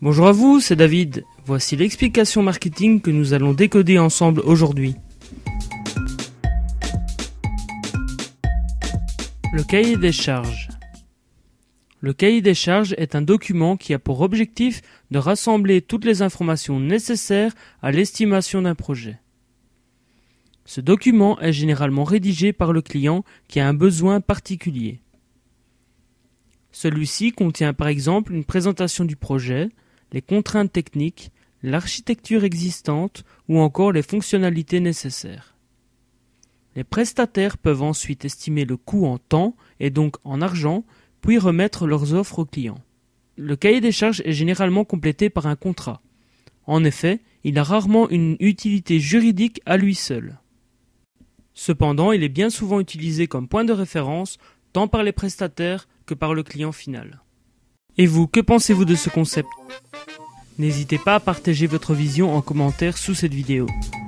Bonjour à vous, c'est David. Voici l'explication marketing que nous allons décoder ensemble aujourd'hui. Le cahier des charges. Le cahier des charges est un document qui a pour objectif de rassembler toutes les informations nécessaires à l'estimation d'un projet. Ce document est généralement rédigé par le client qui a un besoin particulier. Celui-ci contient par exemple une présentation du projet, les contraintes techniques, l'architecture existante ou encore les fonctionnalités nécessaires. Les prestataires peuvent ensuite estimer le coût en temps et donc en argent, puis remettre leurs offres aux clients. Le cahier des charges est généralement complété par un contrat. En effet, il a rarement une utilité juridique à lui seul. Cependant, il est bien souvent utilisé comme point de référence tant par les prestataires que par le client final. Et vous, que pensez-vous de ce concept ? N'hésitez pas à partager votre vision en commentaire sous cette vidéo.